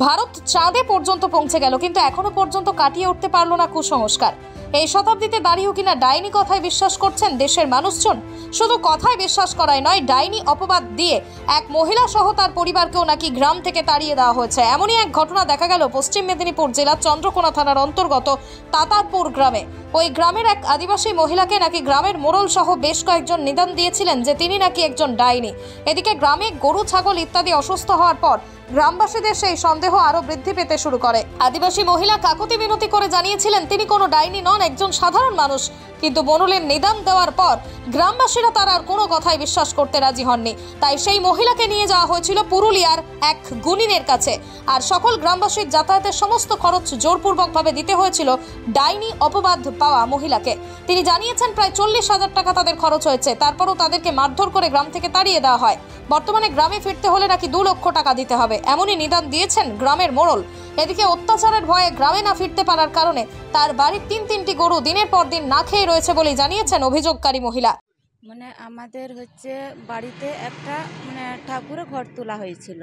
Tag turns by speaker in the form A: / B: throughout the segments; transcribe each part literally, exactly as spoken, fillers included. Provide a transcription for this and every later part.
A: ভারত চাঁদে পর্যন্ত পৌঁছে গেল, কিন্তু এখনো পর্যন্ত কাটিয়ে উঠতে পারলো না কুসংস্কার। এই শতাব্দীতে দাঁড়িয়েও কিনা ডাইনি কথায় বিশ্বাস করছেন দেশের মানুষজন। শুধু কথায় বিশ্বাস করায় নয়, ডাইনি অপবাদ দিয়ে এক মহিলা সহ তার পরিবারকেও নাকি গ্রাম থেকে তাড়িয়ে দেওয়া হয়েছে। এমনই এক ঘটনা দেখা গেল পশ্চিম মেদিনীপুর জেলার চন্দ্রকোনা থানার অন্তর্গত তাতারপুর গ্রামে। ওই গ্রামের এক আদিবাসী মহিলাকে নাকি গ্রামের মোড়ল সহ বেশ কয়েকজন নিদান দিয়েছিলেন যে তিনি নাকি একজন ডাইনি। এদিকে গ্রামে গরু ছাগল ইত্যাদি অসুস্থ হওয়ার পর গ্রামবাসীদের সেই সন্দেহ আরো বৃদ্ধি পেতে শুরু করে। আদিবাসী মহিলা কাকুতি মিনতি করে জানিয়েছিলেন তিনি কোনো ডাইনি নন, একজন সাধারণ মানুষ। কিন্তু মোড়লের নিদান দেওয়ার পর গ্রামবাসীরা তার আর কোনো কথাই বিশ্বাস করতে রাজি হননি। তাই সেই মহিলাকে নিয়ে যাওয়া হয়েছিল পুরুলিয়ার এক গুণিনের কাছে। আর সকল গ্রামবাসীর যাতায়াতের সমস্ত খরচ জোরপূর্বকভাবে দিতে হয়েছিল ডাইনি অপবাদ পাওয়া মহিলাকে। তিনি জানিয়েছেন প্রায় চল্লিশ হাজার টাকা তাদের খরচ হয়েছে। তারপরও তাদেরকে মারধর করে গ্রাম থেকে তাড়িয়ে দেওয়া হয়। বর্তমানে গ্রামে ফিরতে হলে নাকি দু লক্ষ টাকা দিতে হবে, এমনই নিদান দিয়েছেন গ্রামের মোড়ল। এদিকে অত্যাচারের ভয়ে গ্রামে না ফিরতে পারার কারণে তার বাড়ির তিন তিনটি গরু দিনের পর দিন না খেয়ে রয়েছে বলে জানিয়েছেন অভিযোগকারী মহিলা।
B: মানে আমাদের হচ্ছে বাড়িতে একটা মানে ঠাকুরের ঘর তোলা হয়েছিল।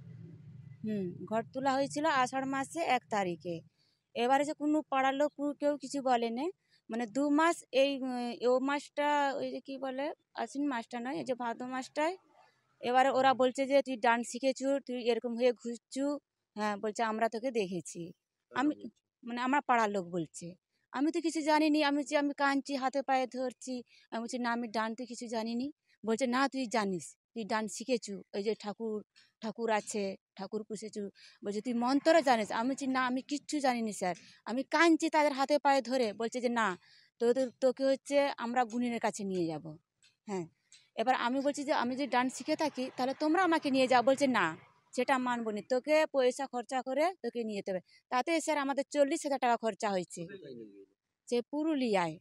B: হুম ঘর তোলা হয়েছিল আষাঢ় মাসে এক তারিখে। এবারে যে কোনো পাড়ার লোক কেউ কিছু বলেনি। মানে দু মাস এই ও মাসটা ওই যে কী বলে আশ্বিন মাসটা নয়, এই যে ভাদ্র মাসটায় এবারে ওরা বলছে যে তুই ডান্স শিখেছু, তুই এরকম হয়ে ঘুরছু। হ্যাঁ বলছে আমরা তোকে দেখেছি। আমি মানে আমার পাড়ার লোক বলছে, আমি তো কিছু জানিনি। আমি যে আমি কাঁদছি, হাতে পায়ে ধরছি। আমি বলছি না আমি ডান তো কিছু জানিনি। বলছে না তুই জানিস, তুই ডান্স শিখেছু, ওই যে ঠাকুর ঠাকুর আছে, ঠাকুর পুষেছু। বলছে তুই মন্ত্র জানিস। আমি বলছি না আমি কিচ্ছু জানিনি স্যার। আমি কাঁদছি তাদের হাতে পায়ে ধরে। বলছে যে না তোদের তোকে হচ্ছে আমরা গুণিনের কাছে নিয়ে যাব। হ্যাঁ এবার আমি বলছি যে আমি যদি ডান্স শিখে থাকি তাহলে তোমরা আমাকে নিয়ে যাও। বলছে না সেটা মানবো নি, তোকে পয়সা খরচা করে তোকে নিয়ে যেতে হবে। তাতে স্যার আমাদের চল্লিশ হাজার টাকা খরচা হয়েছে। সে পুরুলিয়ায়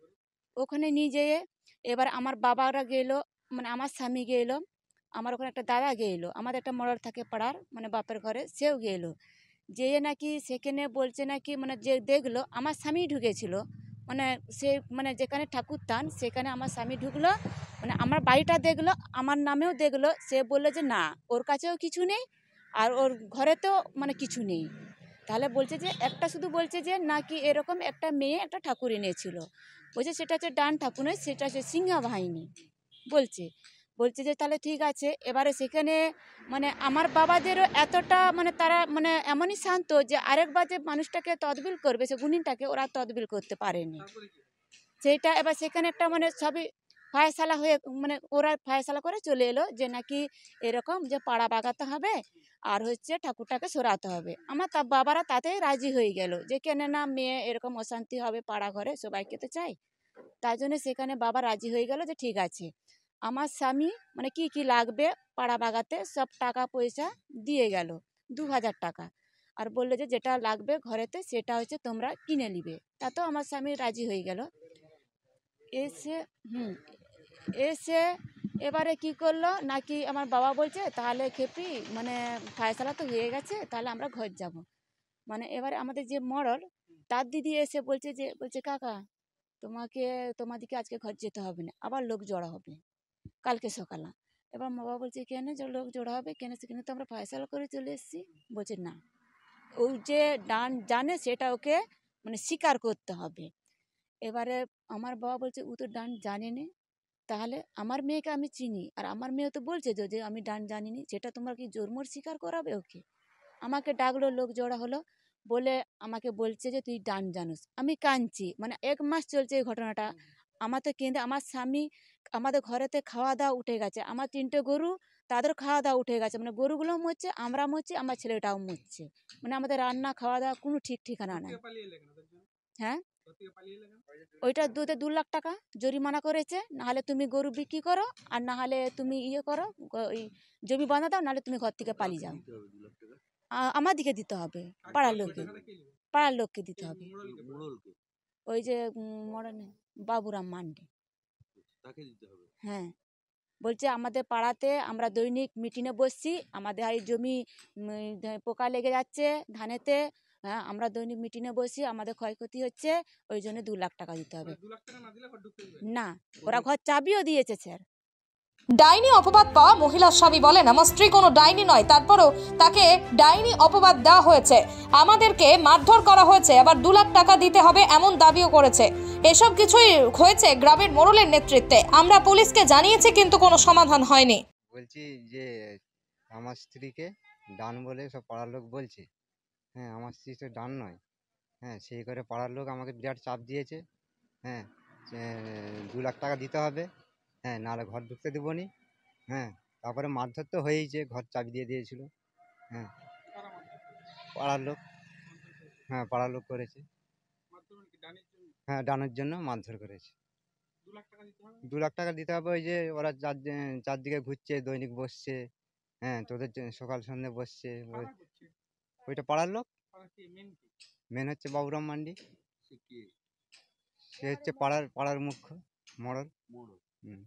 B: ওখানে নিয়ে যেয়ে এবার আমার বাবারা গেলো, মানে আমার স্বামী গেলো, আমার ওখানে একটা দাদা গেলো, আমাদের একটা মরর থাকে পাড়ার মানে বাপের ঘরে, সেও গেলো। যেয়ে নাকি সেখানে বলছে নাকি মানে যে দেখলো আমার স্বামী ঢুকেছিল, মানে সে মানে যেখানে ঠাকুর টান সেখানে আমার স্বামী ঢুকলো, মানে আমার বাড়িটা দেখলো, আমার নামেও দেখলো। সে বললো যে না ওর কাছেও কিছু নেই আর ওর ঘরেতেও মানে কিছু নেই। তাহলে বলছে যে একটা শুধু বলছে যে নাকি এরকম একটা মেয়ে একটা ঠাকুর এনেছিল। বলছে সেটা হচ্ছে ডান ঠাকুর নয়, সেটা হচ্ছে সিংহা বাহিনী বলছে। বলছে যে তাহলে ঠিক আছে। এবারে সেখানে মানে আমার বাবাদেরও এতটা মানে তারা মানে এমনই শান্ত যে আরেকবার যে মানুষটাকে তদবিল করবে সে গুণিনটাকে ওরা তদবিল করতে পারেনি। সেইটা এবার সেখানে একটা মানে সবই ফায়সালা হয়ে মানে ওরা ফায়সালা করে চলে এলো যে নাকি এরকম যে পাড়া বাগাতে হবে আর হচ্ছে ঠাকুরটাকে সরাতে হবে। আমার তা বাবারা তাতেই রাজি হয়ে গেল যে কেন না মেয়ে এরকম অশান্তি হবে পাড়া ঘরে, সবাইকে তো চাই। তাই জন্য সেখানে বাবা রাজি হয়ে গেল যে ঠিক আছে। আমার স্বামী মানে কি কি লাগবে পাড়া বাগাতে সব টাকা পয়সা দিয়ে গেল, দু হাজার টাকা। আর বললো যে যেটা লাগবে ঘরেতে সেটা হচ্ছে তোমরা কিনে নিবে। তাতেও আমার স্বামী রাজি হয়ে গেল। এসে হুম এসে এবারে কি করলো নাকি আমার বাবা বলছে তাহলে খেপি মানে ফায়সালা তো হয়ে গেছে, তাহলে আমরা ঘর যাব। মানে এবারে আমাদের যে মরল তার দিদি এসে বলছে যে বলছে কাকা তোমাকে তোমাদিকে আজকে ঘর যেতে হবে না, আবার লোক জড়া হবে কালকে সকালে। এবার মা বাবা বলছে কেন যে লোক জড়া হবে কেন, সেখানে তো আমরা ফায়সালা করে চলে এসেছি। বলছে না ও যে ডান জানে সেটা ওকে মানে স্বীকার করতে হবে। এবারে আমার বাবা বলছে ও তো ডান জানে না, তাহলে আমার মেয়েকে আমি চিনি আর আমার মেয়ে তো বলছে যে আমি ডান জানিনি, সেটা তোমরা কি জোরমোর স্বীকার করাবে ওকে। আমাকে ডাকলো, লোক জোড়া হলো, বলে আমাকে বলছে যে তুই ডান জানিস। আমি কাঁদছি, মানে এক মাস চলছে এই ঘটনাটা। আমার তো কেঁদে আমার স্বামী আমাদের ঘরেতে খাওয়া দাওয়া উঠে গেছে, আমার তিনটে গরু তাদের খাওয়া দাওয়া উঠে গেছে, মানে গরুগুলো মরছে, আমরা মরছি, আমার ছেলেটাও মরছে। মানে আমাদের রান্না খাওয়া দাওয়া কোনো ঠিক ঠিকানা নাই। হ্যাঁ ওইটা দুধে দু লাখ টাকা জরিমানা করেছে। নাহলে তুমি গরু বিক্রি করো আর নাহলে তুমি ইয়ে করো ওই জমি বাঁধা দাও, নাহলে তুমি ঘর থেকে পালিয়ে যাও। আমার দিকে দিতে হবে, পাড়ার লোককে পাড়ার লোককে দিতে হবে। ওই যে মরণে বাবুরাম মান্ডি। হ্যাঁ বলছে আমাদের পাড়াতে আমরা দৈনিক মিটিংয়ে বসছি, আমাদের এই জমি পোকা লেগে যাচ্ছে ধানেতে। হ্যাঁ আমরা দৈনিক মিটিংয়ে বসি, আমাদের ক্ষয়ক্ষতি হচ্ছে, ওই জন্য দু লাখ টাকা দিতে হবে। না ওরা ঘর চাবিও দিয়েছে স্যার।
A: ডাইনি অপবাদ পাওয়া মহিলার স্বামী বলেন, আমার স্ত্রী কোনো ডাইনি নয়, তারপরও তাকে ডাইনি অপবাদ দেওয়া হয়েছে, আমাদেরকে মারধর করা হয়েছে, আবার দু লাখ টাকা দিতে হবে এমন দাবিও করেছে। এসব কিছুই হয়েছে গ্রামের মোড়লের নেতৃত্বে। আমরা পুলিশকে জানিয়েছি, কিন্তু কোনো সমাধান হয়নি।
C: বলছি যে আমার স্ত্রীকে ডান বলে সব পাড়ার লোক বলছে। হ্যাঁ, আমার স্ত্রী তো ডান নয়। হ্যাঁ, সেই করে পাড়ার লোক আমাকে বিরাট চাপ দিয়েছে। হ্যাঁ, দু লাখ টাকা দিতে হবে, হ্যাঁ, নাহলে ঘর ঢুকতে দেবো নি। হ্যাঁ, তারপরে মারধর তো হয়েইছে, ঘর চাবি দিয়ে দিয়েছিল। হ্যাঁ, পাড়ার লোক। হ্যাঁ, পাড়ার লোক করেছে। হ্যাঁ, ডানের জন্য মারধর করেছে। দু লাখ টাকা দিতে হবে। ওই যে ওরা চার চারদিকে ঘুরছে, দৈনিক বসছে। হ্যাঁ, তোদের সকাল সন্ধ্যে বসছে। ওইটা পাড়ার লোক। মেন হচ্ছে বাবুরাম মান্ডি, সে হচ্ছে পাড়ার পাড়ার মুখ্য মোড়ল। হুম,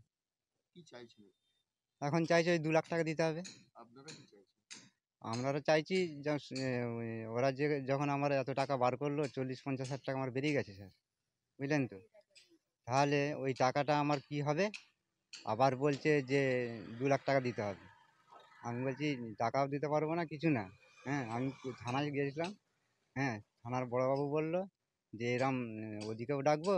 C: এখন চাইছে ওই দু লাখ টাকা দিতে হবে। আমরা চাইছি ওরা যে যখন আমার এত টাকা বার করলো, চল্লিশ পঞ্চাশ হাজার টাকা আমার বেরিয়ে গেছে স্যার, বুঝলেন তো। তাহলে ওই টাকাটা আমার কি হবে? আবার বলছে যে দু লাখ টাকা দিতে হবে। আমি বলছি টাকাও দিতে পারবো না, কিছু না। হ্যাঁ, আমি থানায় গিয়েছিলাম। হ্যাঁ, থানার বড়োবাবু বললো যে এরম ওদিকেও ডাকবো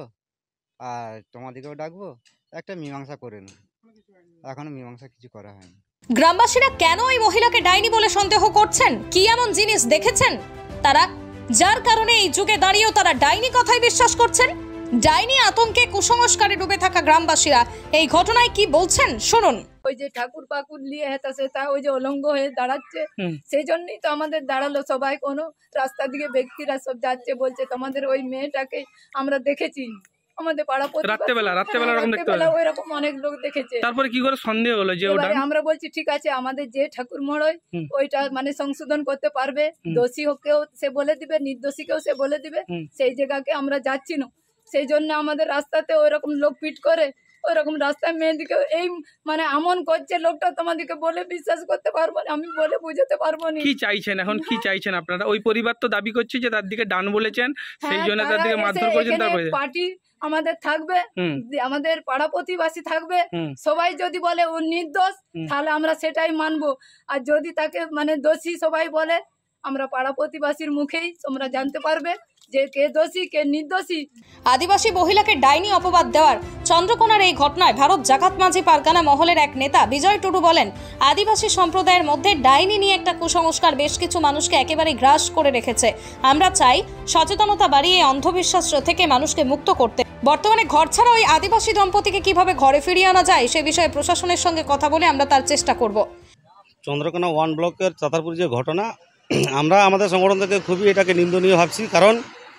C: আর তোমাদিকেও ডাকবো, একটা মীমাংসা করে নেব। এখনো মীমাংসা কিছু করা হয়নি।
A: গ্রামবাসীরা কেন এই মহিলাকে ডাইনি বলে সন্দেহ করছেন? কি এমন জিনিস দেখেছেন তারা, যার কারণে এই যুগে দাঁড়িয়েও তারা ডাইনি কথায় বিশ্বাস করছেন? ডাইনি আতঙ্কে কুসংস্কারে ডুবে থাকা গ্রামবাসীরা এই ঘটনায় কি বলছেন শুনুন।
D: ওই যে ঠাকুর পাকুর নিয়ে হেতাছে, তা ওই যে অলঙ্গ হয়ে দাঁড়াচ্ছে, সেই জন্যই তো আমাদের দাঁড়ালো। সবাই কোনো রাস্তা দিকে ব্যক্তিরা সব যাচ্ছে, বলছে তোমাদের ওই মেয়েটাকে আমরা দেখেছি আমাদের পাড়া প্রতিবেশী।
E: রাত্রেবেলা রাত্রেবেলা এরকম দেখতে পেলাম,
D: ওইরকম অনেক লোক দেখেছে।
E: তারপরে কি করে সন্দেহ হলো যে ওটা?
D: আমরা বলছি ঠিক আছে, আমাদের যে ঠাকুর মড়ই ওইটা মানে সংশোধন করতে পারবে, দোষী হোকেও সে বলে দিবে, নির্দোষীকেও সে বলে দিবে। সেই জায়গাকে আমরা যাচ্ছি না, সেই জন্য আমাদের রাস্তাতে ওইরকম লোক পিট করে, ওইরকম রাস্তায় মেয়েদিকে এই মানে এমন করছে লোকটা, তোমাদেরকে বলে বিশ্বাস করতে পারবো না, আমি বলে বুঝাতে পারবো না।
E: কি চাইছেন এখন, কি চাইছেন আপনারা? ওই পরিবার তো দাবি করছে যে তার দিকে ডান বলেছেন, সেই জন্য তার দিকে মারধর করেছেন। তারপরে
D: পার্টি আমাদের থাকবে, আমাদের পাড়া প্রতিবাসী থাকবে, সবাই যদি বলে ও নির্দোষ তাহলে আমরা সেটাই মানবো, আর যদি তাকে মানে দোষী সবাই বলে, আমরা পাড়া প্রতিবাসীর মুখেই তোমরা জানতে পারবে যে কে দোষী কে নির্দোষী।
A: আদিবাসী মহিলাকে ডাইনি অপবাদ দেওয়ার চন্দ্রকোনার এই ঘটনায় ভারত জাকাত মাঝি পারগানা মহলের এক নেতা বিজয় টুডু বলেন, আদিবাসী সম্প্রদায়ের মধ্যে ডাইনি নিয়ে একটা কুসংস্কার বেশ কিছু মানুষকে একেবারে গ্রাস করে রেখেছে। আমরা চাই সচেতনতা বাড়িয়ে অন্ধবিশ্বাস থেকে মানুষকে মুক্ত করতে। বর্তমানে ঘর ছাড়া ওই আদিবাসী দম্পতিকে কিভাবে ঘরে ফিরিয়ে আনা যায় সে বিষয়ে প্রশাসনের সঙ্গে কথা বলে আমরা তার চেষ্টা করব।
F: চন্দ্রকোনা ওয়ান ব্লকের চাতারপুর যে ঘটনা, আমরা আমাদের সংগঠন থেকে খুবই এটাকে নিন্দনীয় ভাবছি। কারণ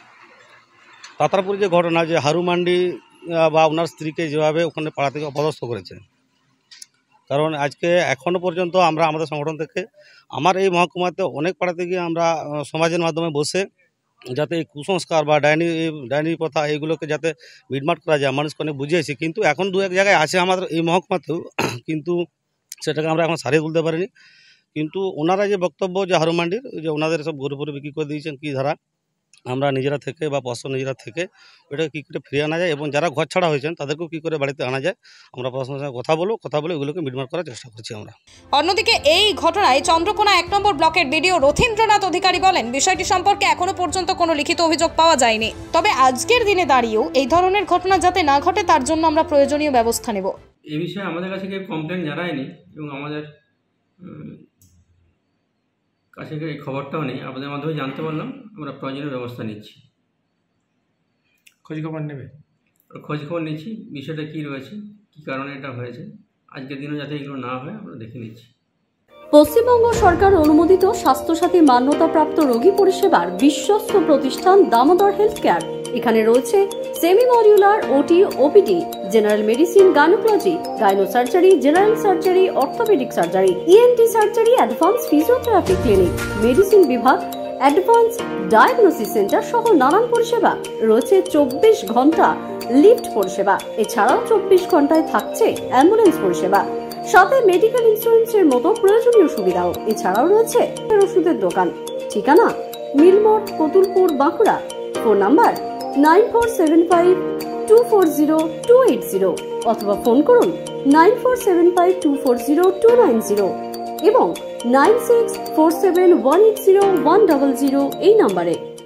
F: চাতারপুর যে ঘটনা, যে হারু মান্ডি বা ওনার স্ত্রীকে যেভাবে ওখানে পাড়া থেকে অপদস্থ করেছে, কারণ আজকে এখনও পর্যন্ত আমরা আমাদের সংগঠন থেকে আমার এই মহকুমাতে অনেক পাড়াতে গিয়ে আমরা সমাজের মাধ্যমে বসে যাতে এই কুসংস্কার বা ডাইনি ডাইনি প্রথা এইগুলোকে যাতে মিটমাট করা যায় মানুষকে অনেক বুঝিয়েছি। কিন্তু এখন দু এক জায়গায় আছে আমাদের এই মহকুমাতেও, কিন্তু সেটাকে আমরা এখন সারিয়ে তুলতে পারিনি। কিন্তু ওনারা যে বক্তব্য যে হারু মান্ডির, যে ওনাদের সব গরু ফরু বিক্রি করে দিয়েছেন কী ধারা, আমরা নিজেরা থেকে বা প্রশাসন নিজেরা থেকে ওইটাকে কী করে ফিরিয়ে আনা যায় এবং যারা ঘর ছাড়া হয়েছেন তাদেরকেও কী করে বাড়িতে আনা যায়, আমরা প্রশাসনের সঙ্গে কথা বলবো, কথা বলে ওগুলোকে মিটমাট করার চেষ্টা করছি আমরা।
A: অন্যদিকে এই ঘটনায় চন্দ্রকোনা এক নম্বর ব্লকের বিডিও রথীন্দ্রনাথ অধিকারী বলেন, বিষয়টি সম্পর্কে এখনো পর্যন্ত কোনো লিখিত অভিযোগ পাওয়া যায়নি, তবে আজকের দিনে দাঁড়িয়েও এই ধরনের ঘটনা যাতে না ঘটে তার জন্য আমরা প্রয়োজনীয় ব্যবস্থা নেব।
G: এই বিষয়ে আমাদের কাছে কেউ কমপ্লেন জানায়নি এবং আমাদের কাছে এই খবরটাও নেই, আপনাদের মাধ্যমে জানতে পারলাম, আমরা প্রয়োজনীয় ব্যবস্থা নিচ্ছি।
E: খোঁজখবর নেবে?
G: খোঁজখবর নিচ্ছি, বিষয়টা কী রয়েছে, কী কারণে এটা হয়েছে, আজকের দিনও যাতে এগুলো না হয় আমরা দেখে নিচ্ছি।
H: পশ্চিমবঙ্গ সরকার অনুমোদিত স্বাস্থ্যসাথী মান্যতাপ্রাপ্ত রোগী পরিষেবার বিশ্বস্ত প্রতিষ্ঠান দামোদর হেলথ কেয়ার। এখানে রয়েছে semi modular OT, OPD, general medicine, gynaecology, gyno surgery, general surgery, orthopaedic surgery, ENT surgery, advance physiotherapy clinic, medicine বিভাগ, অ্যাডভান্স ডায়াগনোসিস সেন্টার সহ নানান পরিষেবা রয়েছে। চব্বিশ ঘন্টা লিফট পরিষেবা, এছাড়াও চব্বিশ ঘন্টায় থাকছে অ্যাম্বুলেন্স পরিষেবা, সাথে মেডিকেল ইন্স্যুরেন্সের মতো প্রয়োজনীয় সুবিধাও। এছাড়াও রয়েছে ওষুধের দোকান। ঠিকানা Milmor, Kotulpur, Bankura. Phone number nine four seven five two four zero two eight zero অথবা ফোন করুন nine four seven five two four zero two nine zero এবং nine six four seven one eight zero one double zero এই নম্বরে।